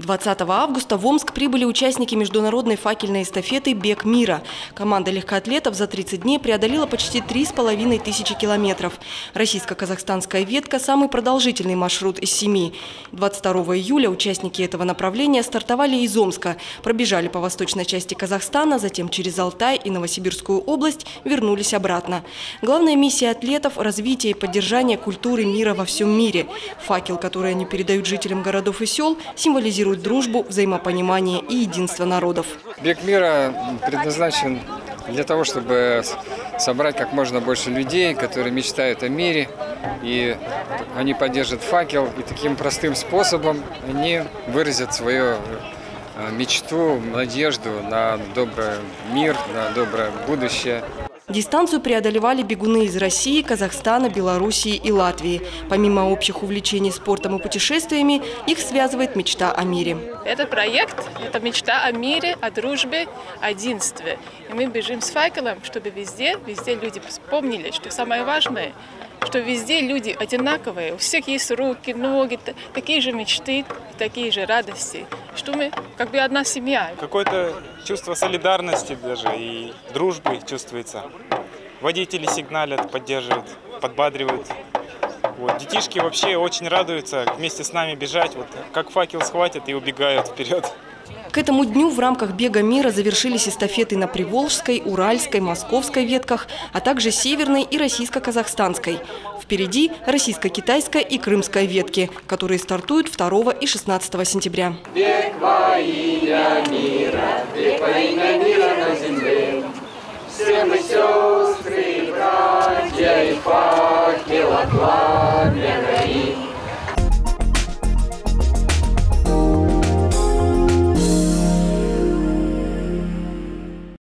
20 августа в Омск прибыли участники международной факельной эстафеты «Бег мира». Команда легкоатлетов за 30 дней преодолела почти 3500 километров. Российско-казахстанская ветка – самый продолжительный маршрут из 7. 22 июля участники этого направления стартовали из Омска, пробежали по восточной части Казахстана, затем через Алтай и Новосибирскую область вернулись обратно. Главная миссия атлетов – развитие и поддержание культуры мира во всем мире. Факел, который они передают жителям городов и сел, символизирует дружбу, взаимопонимание и единство народов. Бег мира предназначен для того, чтобы собрать как можно больше людей, которые мечтают о мире, и они поддержат факел, и таким простым способом они выразят свою мечту, надежду на добрый мир, на доброе будущее. Дистанцию преодолевали бегуны из России, Казахстана, Белоруссии и Латвии. Помимо общих увлечений спортом и путешествиями, их связывает мечта о мире. Этот проект – это мечта о мире, о дружбе, о единстве. И мы бежим с факелом, чтобы везде люди вспомнили, что самое важное – что везде люди одинаковые, у всех есть руки, ноги, такие же мечты, такие же радости, что мы как бы одна семья. Какое-то чувство солидарности даже и дружбы чувствуется. Водители сигналят, поддерживают, подбадривают. Вот. Детишки вообще очень радуются вместе с нами бежать, вот, как факел схватят и убегают вперед. К этому дню в рамках «Бега мира» завершились эстафеты на Приволжской, Уральской, Московской ветках, а также Северной и Российско-Казахстанской. Впереди российско-китайская и крымская ветки, которые стартуют 2 и 16 сентября. Бег во имя мира, бег во имя мира на земле. Все мы сестры, братья и факел отважные.